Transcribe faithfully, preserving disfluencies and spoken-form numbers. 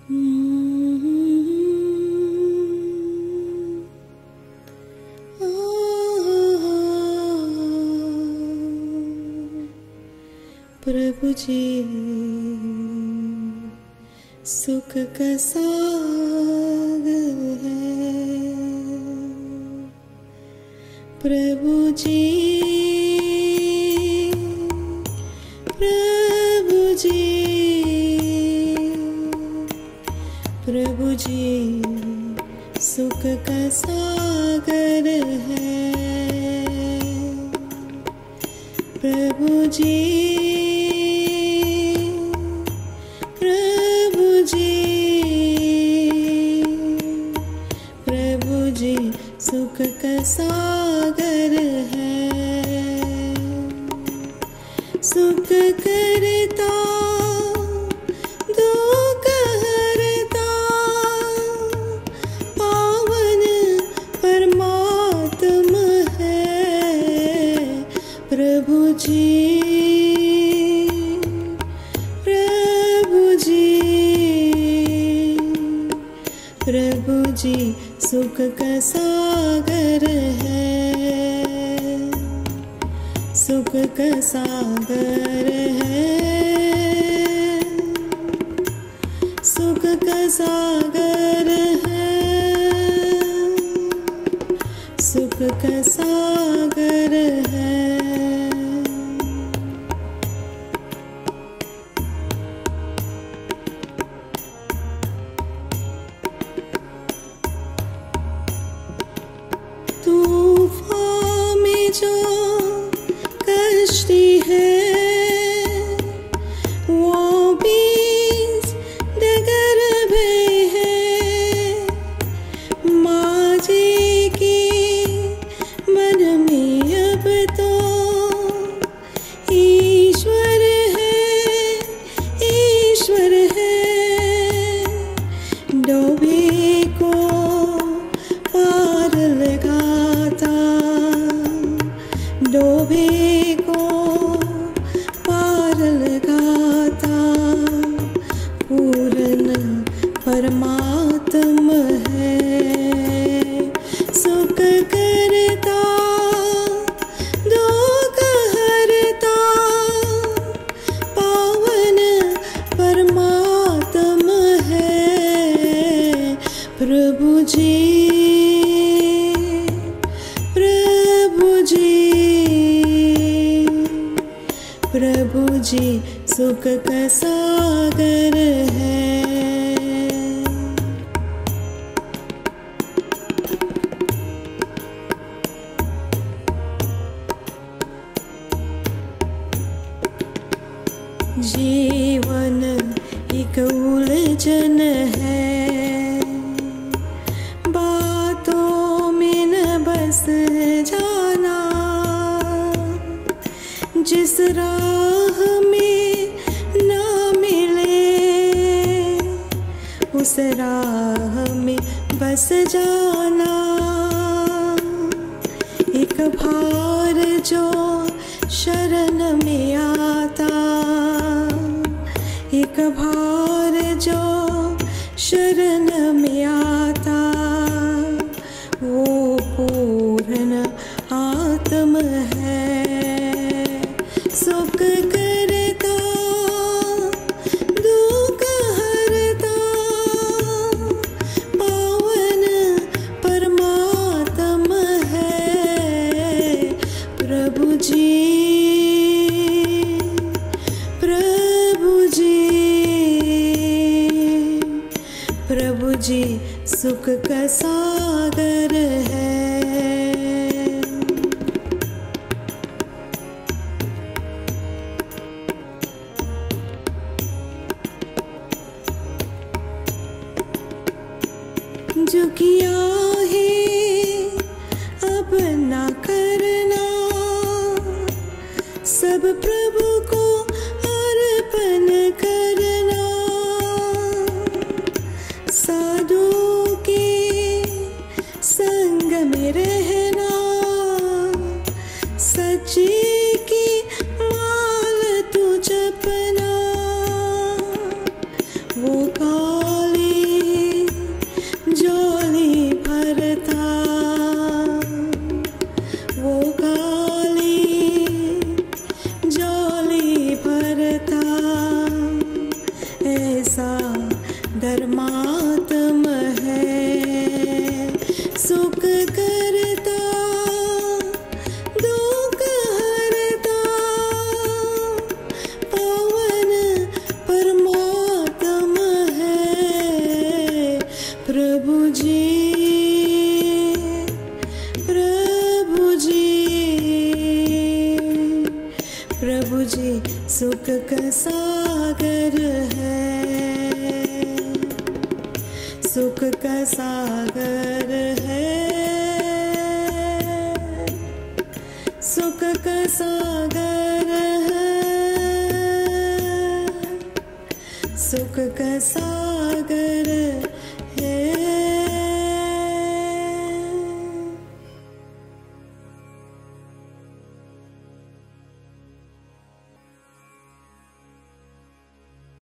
प्रभु जी सुख का सागर है। प्रभु जी प्रभु जी प्रभु जी सुख का सागर है। प्रभु जी प्रभु जी प्रभु जी सुख का सागर है। सुख करता दुख हरता पावन परमात्मा है। प्रभु जी प्रभु जी प्रभु जी सुख का सागर है। सुख का सागर है। सुख का सागर है। सुख का सागर है। तूफान में जो कश्ती है वो बीच डगर में है। माँ जी की मन में अब तो ईश्वर है ईश्वर है। डोबे को पार लगाता डोबे को पार लगाता पूर्ण परमात्मा है। सुख करता दुख हरता पावन परमात्मा है। प्रभु जी प्रभु जी प्रभु जी सुख का सागर है। जीवन एक उलझन है। बातों में न बस जाना। जिस राह में ना मिले उस राह में बस जाना। एक भार जो शरण में आता एक भार जो शरण में आता वो पूर्ण आत्मा है। सुख करता दुख हरता पावन परमात्मा है। प्रभु जी प्रभु जी प्रभु जी सुख का सागर है। जो किया है अब ना करना सब प्रभु को अर्पण करना। साधु के संग में रहना सच्ची की माल तू जपना। वो काले सागर है, सुख का सागर है, सुख का सागर है, सुख का सागर